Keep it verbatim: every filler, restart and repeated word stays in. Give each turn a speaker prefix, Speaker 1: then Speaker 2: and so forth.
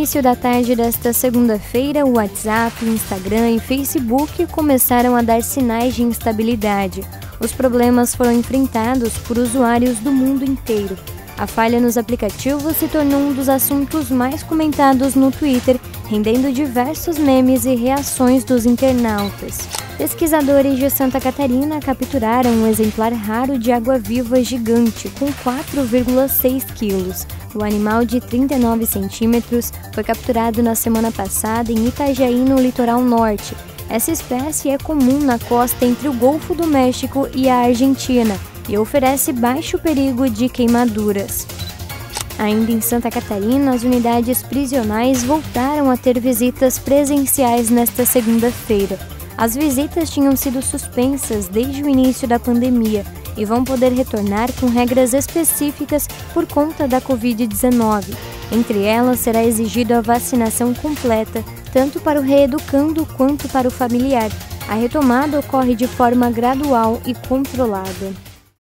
Speaker 1: início da tarde desta segunda-feira, o WhatsApp, Instagram e Facebook começaram a dar sinais de instabilidade. Os problemas foram enfrentados por usuários do mundo inteiro. A falha nos aplicativos se tornou um dos assuntos mais comentados no Twitter, rendendo diversos memes e reações dos internautas. Pesquisadores de Santa Catarina capturaram um exemplar raro de água-viva gigante com quatro vírgula seis quilos. O animal de trinta e nove centímetros foi capturado na semana passada em Itajaí, no litoral norte. Essa espécie é comum na costa entre o Golfo do México e a Argentina e oferece baixo perigo de queimaduras. Ainda em Santa Catarina, as unidades prisionais voltaram a ter visitas presenciais nesta segunda-feira. As visitas tinham sido suspensas desde o início da pandemia e vão poder retornar com regras específicas por conta da covid dezenove. Entre elas, será exigida a vacinação completa, tanto para o reeducando quanto para o familiar. A retomada ocorre de forma gradual e controlada.